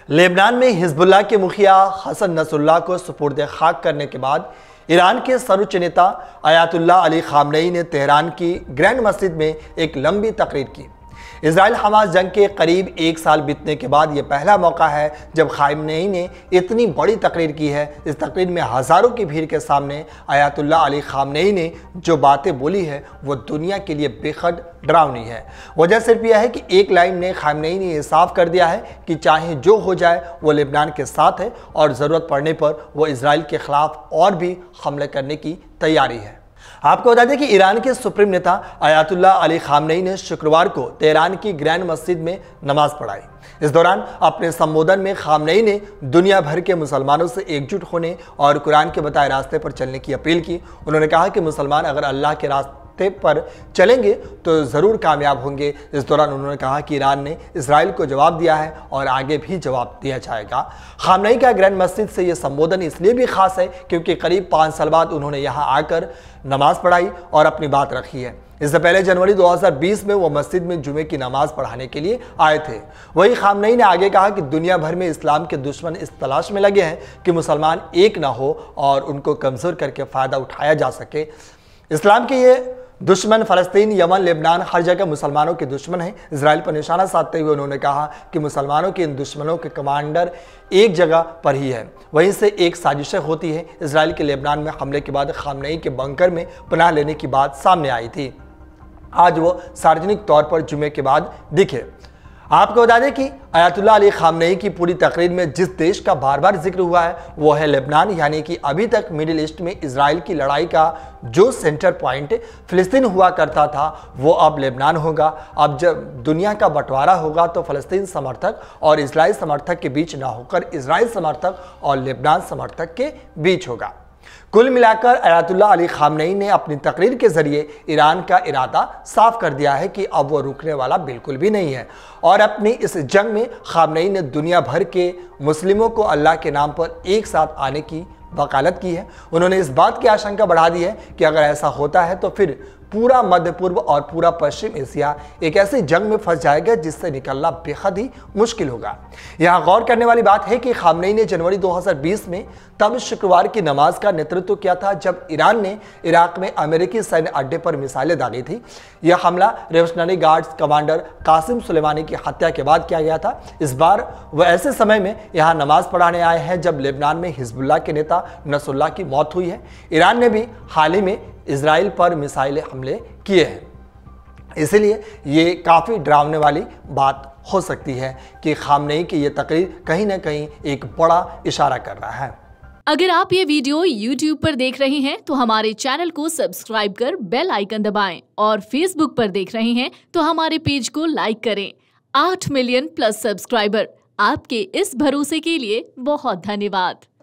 Lebanon में Hezbollah के मुखिया हसन नसरुल्लाह को सुपुर्द खाक करने के बाद ईरान के सर्वोच्च नेता अयातुल्लाह अली खामनेई ने तेहरान की ग्रैंड मस्जिद में एक लंबी तकरीर की। इजराइल हमास जंग के करीब एक साल बीतने के बाद यह पहला मौका है जब खामनेई ने इतनी बड़ी तकरीर की है। इस तकरीर में हज़ारों की भीड़ के सामने अयातुल्लाह अली खामनेई ने जो बातें बोली है वो दुनिया के लिए बेहद डरावनी है। वजह सिर्फ यह है कि एक लाइन में खामनेई ने यह साफ कर दिया है कि चाहे जो हो जाए वो लेबनान के साथ है और ज़रूरत पड़ने पर वो इजराइल के खिलाफ और भी हमले करने की तैयारी है। आपको बता दें कि ईरान के सुप्रीम नेता अयातुल्लाह अली खामनेई ने शुक्रवार को तेहरान की ग्रैंड मस्जिद में नमाज पढ़ाई। इस दौरान अपने संबोधन में खामनेई ने दुनिया भर के मुसलमानों से एकजुट होने और कुरान के बताए रास्ते पर चलने की अपील की। उन्होंने कहा कि मुसलमान अगर अल्लाह के रास्ते पर चलेंगे तो ज़रूर कामयाब होंगे। इस दौरान उन्होंने कहा कि ईरान ने इजराइल को जवाब दिया है और आगे भी जवाब दिया जाएगा। खामनेई का ग्रैंड मस्जिद से यह संबोधन इसलिए भी खास है क्योंकि करीब 5 साल बाद उन्होंने यहाँ आकर नमाज पढ़ाई और अपनी बात रखी है। इससे पहले जनवरी 2020 में वो मस्जिद में जुमे की नमाज पढ़ाने के लिए आए थे। वही खामनेई ने आगे कहा कि दुनिया भर में इस्लाम के दुश्मन इस तलाश में लगे हैं कि मुसलमान एक ना हो और उनको कमज़ोर करके फ़ायदा उठाया जा सके। इस्लाम के ये दुश्मन फ़लस्तीन, यमन, लेबनान हर जगह मुसलमानों के दुश्मन हैं। इजराइल पर निशाना साधते हुए उन्होंने कहा कि मुसलमानों के इन दुश्मनों के कमांडर एक जगह पर ही है, वहीं से एक साजिशें होती है। इजराइल के लेबनान में हमले के बाद खामनेई के बंकर में पनाह लेने की बात सामने आई थी। आज वो सार्वजनिक तौर पर जुमे के बाद दिखे। आपको बता दें कि अयातुल्लाह अली खामनेई की पूरी तकरीर में जिस देश का बार बार जिक्र हुआ है वो है लेबनान, यानी कि अभी तक मिडिल ईस्ट में इजराइल की लड़ाई का जो सेंटर पॉइंट फ़लस्तीन हुआ करता था वो अब लेबनान होगा। अब जब दुनिया का बंटवारा होगा तो फ़लस्तीन समर्थक और इजराइल समर्थक के बीच ना होकर इजराइल समर्थक और लेबनान समर्थक के बीच होगा। कुल मिलाकर अयातुल्लाह अली खामनेई ने अपनी तकरीर के जरिए ईरान का इरादा साफ कर दिया है कि अब वो रुकने वाला बिल्कुल भी नहीं है और अपनी इस जंग में खामनेई ने दुनिया भर के मुस्लिमों को अल्लाह के नाम पर एक साथ आने की वकालत की है। उन्होंने इस बात की आशंका बढ़ा दी है कि अगर ऐसा होता है तो फिर पूरा मध्य पूर्व और पूरा पश्चिम एशिया एक ऐसी जंग में फंस जाएगा जिससे निकलना बेहद ही मुश्किल होगा। यहाँ गौर करने वाली बात है कि खामनेई ने जनवरी 2020 में तब शुक्रवार की नमाज का नेतृत्व किया था जब ईरान ने इराक में अमेरिकी सैन्य अड्डे पर मिसाइलें दागी थी। यह हमला revolutionary guards commander Qasem Soleimani की हत्या के बाद किया गया था। इस बार वह ऐसे समय में यहाँ नमाज पढ़ाने आए हैं जब लेबनान में हिजबुल्लाह के नेता नसरुल्लाह की मौत हुई है। ईरान ने भी हाल ही में इजराइल पर मिसाइलें हमले किए हैं। इसलिए ये काफ़ी डरावने वाली बात हो सकती है कि खामनेई की ये तकरीर कहीं ना कहीं एक बड़ा इशारा कर रहा है। अगर आप ये वीडियो YouTube पर देख रहे हैं तो हमारे चैनल को सब्सक्राइब कर बेल आइकन दबाएं और Facebook पर देख रहे हैं तो हमारे पेज को लाइक करें। 8 मिलियन प्लस सब्सक्राइबर, आपके इस भरोसे के लिए बहुत धन्यवाद।